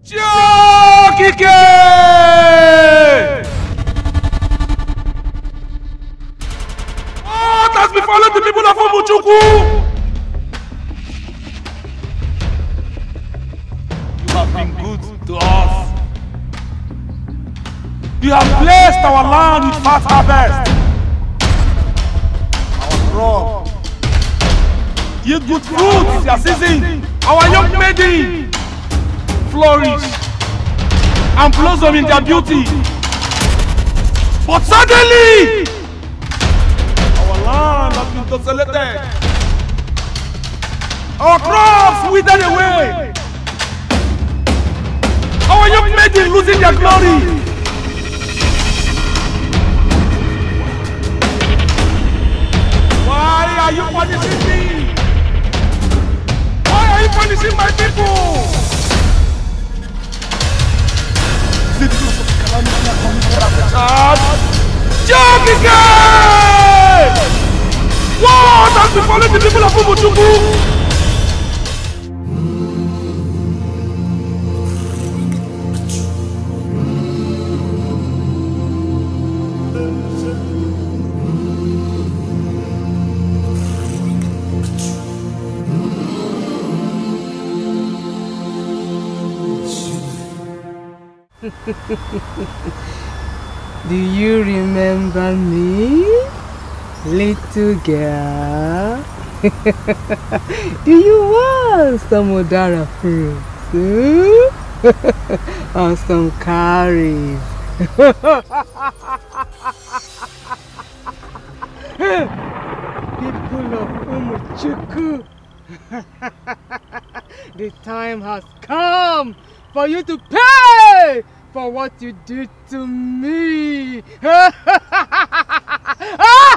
Chokike! What has befallen the people of Umuchukwu? You have been good to us. You have blessed our land with fat harvest. Our crop yield good fruit in their season. Our young maiden flourish and blossom in their beauty. But suddenly, our land has been desolated. Our crops withered away. Our young maiden losing their glory. Why are you punishing me? Why are you punishing my people? Is it because of calamity and Chokike! What has befallen the people of Umuchukwu? Do you remember me, little girl? Do you want some udara fruits? Or some curries? People of Umuchukwu, the time has come for you to pay for what you did to me.